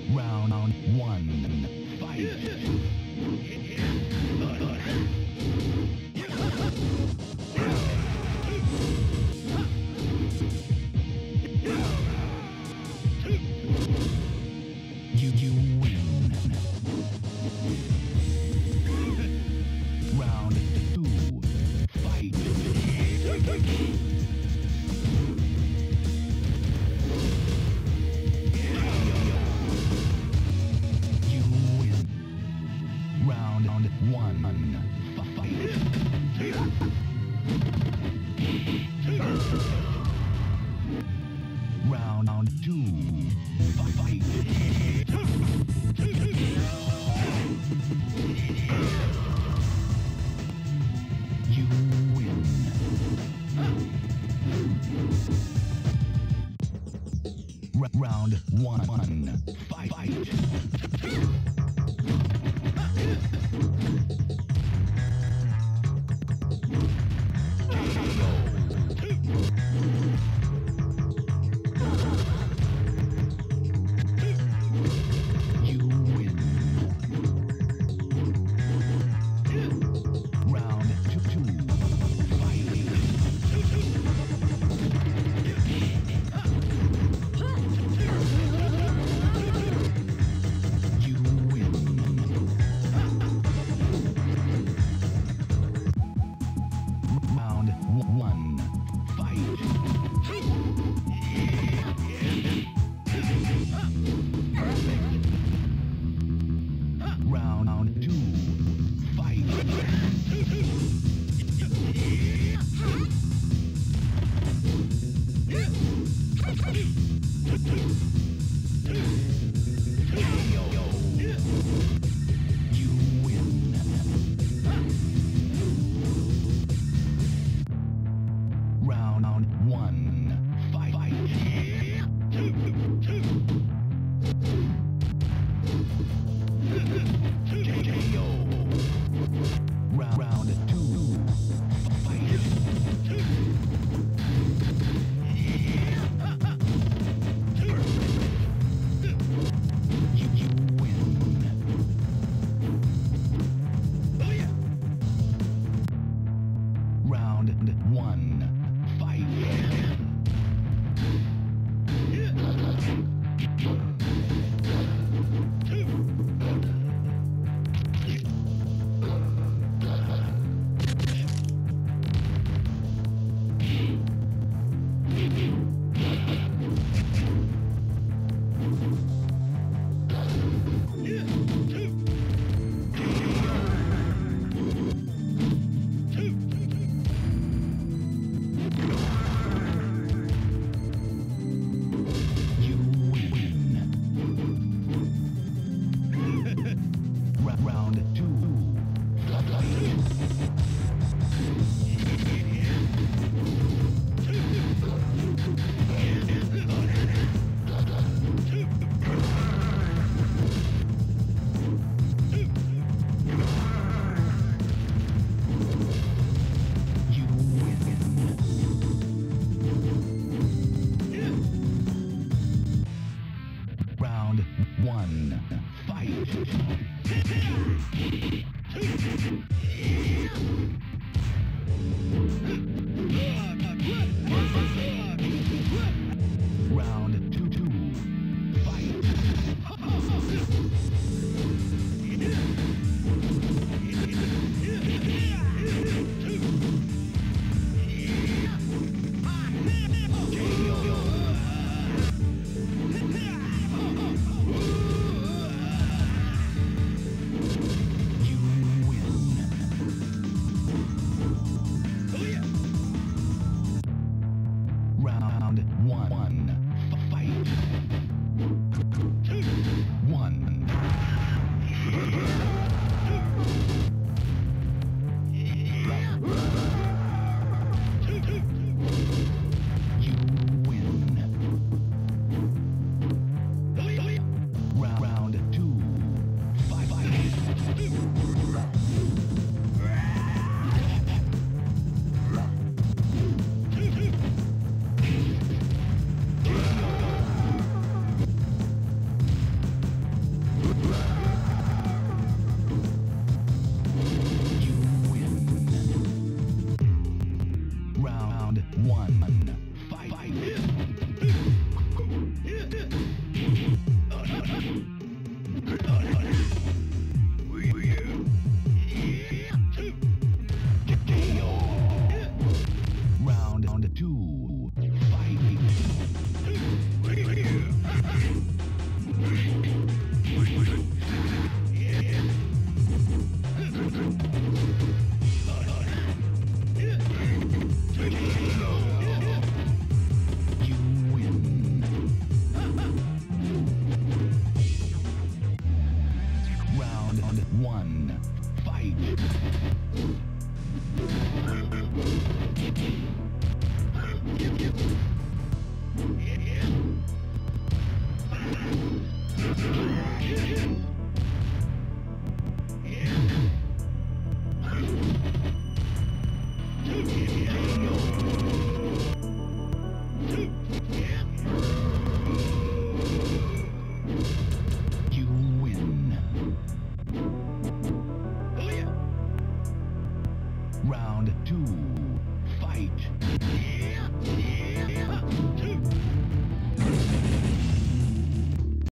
Round one. Fight. You win. Round two. Fight. You win. Round one. Fight. Round two. Fight. You win. Round one. Fight. You win. Round two. Fight. You win. Round one. Fight. Round two. Fight. You win. Round one. Fight. Round two. Fight. You win. Round one. Fight. You win. Round two. You win. Round one. Fight. Round two. Fight. You win. Round one. Fight. one, fight. You win. Round two, fight.